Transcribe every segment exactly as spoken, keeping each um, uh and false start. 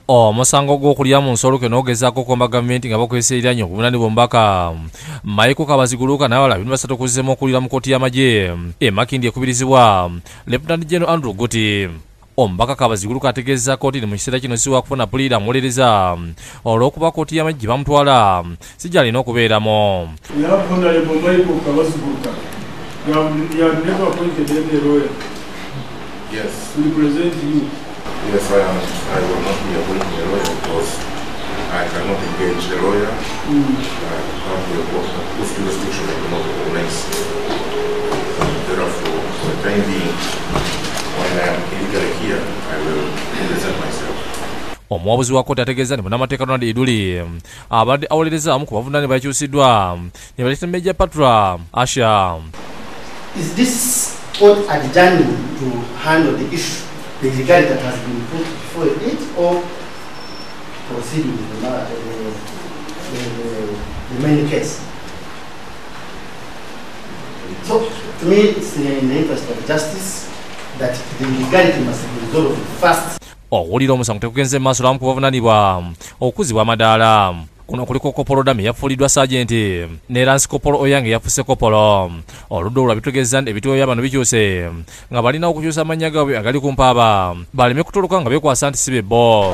omusango gw'okulya mu nsolo ke n'ogezaako okomba gavumenti nga bakweseriranyo obuvunanyizibwa omubaka Michael Kabaziguruka n'abalala bino basatu okuzzemu okulira mu kkooti y'amagye e Makindye ekubirizibwa Lieutenant General Andrew Guti. Omubaka Kabaziguruka ategeeza kkooti mu kiseera kino si wakufuna puliida amuwolereza olw'okuba kkooti y'amagye gye bamutwala si gy'alina okubeeramu. You have, you have never appointed any lawyer. Yes. To represent you. Yes, I am. I will not be appointing a lawyer because I cannot engage a lawyer. Mm. I have the post jurisdiction of the North Organize. Therefore, for the time being, when I am illegally here, I will represent myself. Omuwabuzi wa kkooti ategeeza nti munnamateeka Ronald Iduli abadde awolereza abamu ku bavunaanibwa bakyusiddwa ne baleeta Major Patra Asha. Is this court adjourned to handle the issue, the legality that has been put before it, or proceeding with the, the, the, the main case? So, to me, it's in the interest of justice that the legality must be resolved first. Owulira omusango tegugenze maaso lamu ku bavunaanibwa okuzibwa amadaala. Kuno kuliko Kopolo Dami yafuuliddwa Sajenti ne Lance Kopolo Oyange yafuuse Kopolo. Oludda olwo bitegeeza nti ebitooya bano bikyuse nga balina okukyusa amannya gaabwe agali ku mpaaba baleme kutoloka nga bekwasa nti si be bo.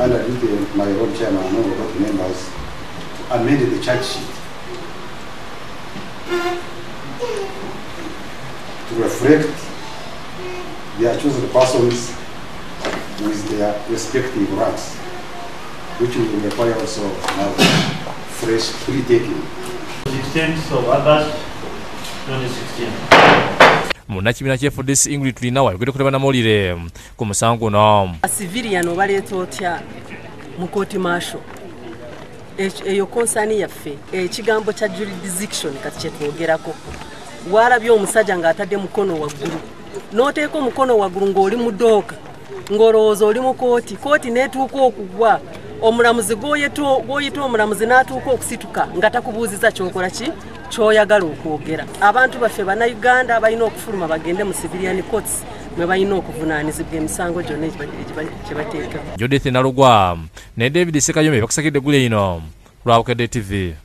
To reflect their chosen persons with their respective ranks, which will require also now fresh pre-taking. sixteenth of August twenty sixteen. Munnakibiina kya F D C Ingrid Tulinawa ayogedde ku bannamawulire ku musango guno. Civilian obaleeta otya mu kooti maasho eyo konsaani yaffe ekigambo kya jurisdiction kati kye twogerako. Walabye omusajja ng'atadde mukono waggulu n'oteeka omukono waggulu ng'oli mu ddooka ng'olowooza oli mu kooti kooti n'etuuka okugwa omulamuzi gw'oyita omulamuzi n'atuuka okusituka nga takubuuziza kyokola ki ky'oyagala okwogera. Abantu baffe bannayuganda balina okufuluma bagende mu civilian courts mwe balina okuvunaanizibwa emisango gyonna gye bateeka. Judith Nalugwa ne David Sekayombe bakusakidde eggulu ino lwa Bukedde T V.